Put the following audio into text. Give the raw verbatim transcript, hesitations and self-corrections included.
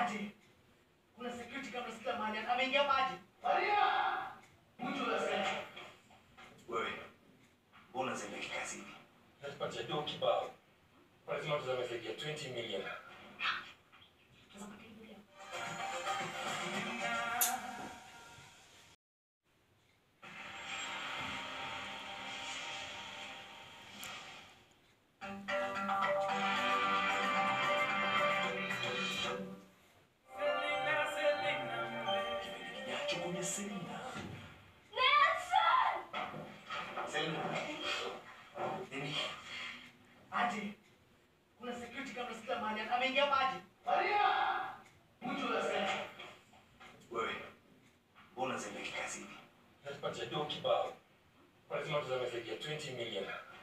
Aje. Kuna security kama sikia mahali ameingia maji. Maria! Mtu unasikia? Wewe. Mbona zile kikazini? Natupata dogo kibao. Lazima tuzamefikia twenty million. Selina. Nelson! Selina. Nini? Aje. Kuna security kama sikia mahali ameingia maji. Maria! Mtu unasikia? Wewe. Mbona zile kikazini? Natupata dogo kibao. Lazima tuzamefikia twenty million.